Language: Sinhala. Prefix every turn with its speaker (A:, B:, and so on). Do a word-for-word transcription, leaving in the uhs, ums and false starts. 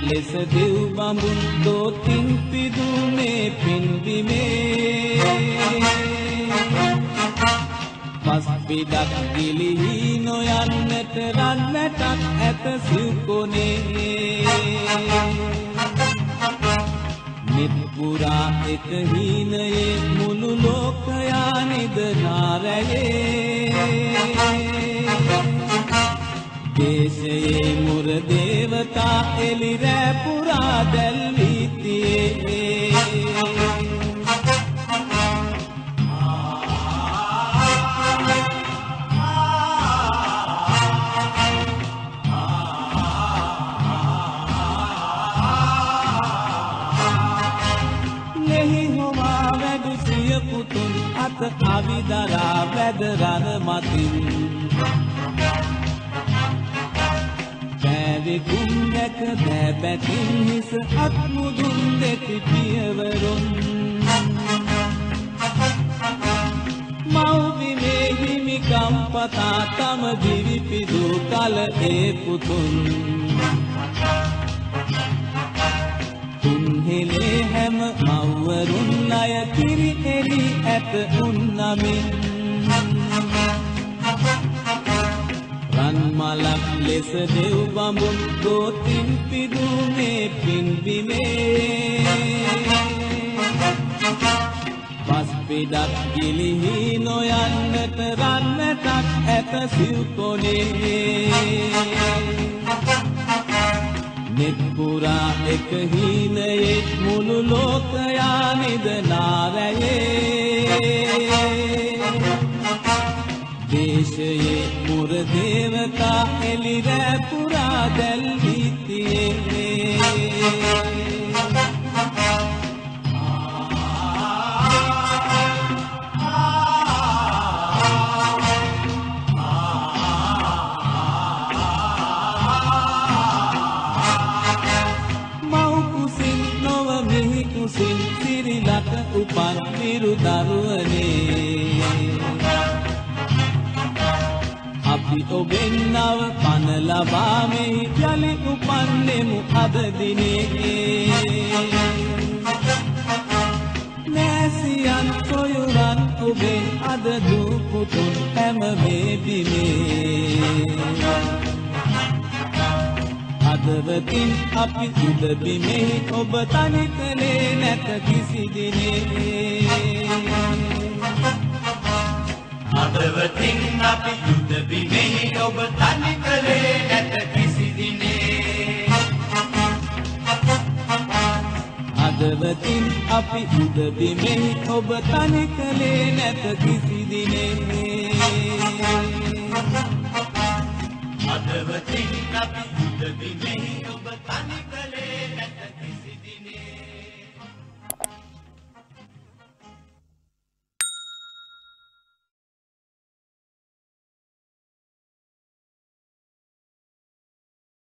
A: ලෙස දෙව් බඹුන් දෝතින් පිදුනේ පින්බිමේ පස් පිටක් ගිලිහි නොයන්නට රන්නටක් ඇත සිව්කොනේ නිත්පුරා එක හීනයේ මුළු ලෝකයා නිදනාරයේ දේශයේ මුර දේවතා එලිරෑ පුරා දැල්වී තියේ පුතුන් අත අවිදරා වැදරන මතින් පැවිකුම් නැක දැබැතින් හිස අත්මුදුන් දෙති පියවරුන් මව්බිමේ හිමිකම් පතා තම දිවිපිදු කල ඒ පුතුන් තුන්හෙලේ හැම මව්වරුන් අය කිරි එලි ඇත උන්නමින් රන් මලක් ලෙස දෙව් බඹුන් දෝතින් පිදුනේ පින්බිමේ පස් පිටක් ගිලිහි නොයන්නට රන්නටක් ඇත සිව්කොනේ නිත්පුරා එක හීනයේ මුළු ලෝකයා නිදනාරයේ දේශයේ මුර දේවතා එලිරෑ පුරා දැල්වී තියේ සිරිලක උපන් විරු දරුවනේ අපි ඔබෙන් නව පන ලබා මෙහි යලි උපන්නෙමු අද දිනේ නැසියන් සොයුරන් ඔබේ අද දූ පුතුන් හැම මේ බිමේ අදවතින් අපි උද බිමෙහි ඔබ තනි කලේ නැත කිසි දිනේ
B: අදවතින් අපි උද බිමෙහි ඔබ තනි කලේ නැත කිසි දිනේ
A: අදවතින් අපි උද බිමෙහි ඔබ තනි කලේ නැත කිසි දිනේ
B: අදවතින් අපි උද බිමෙහි ඔබ තනි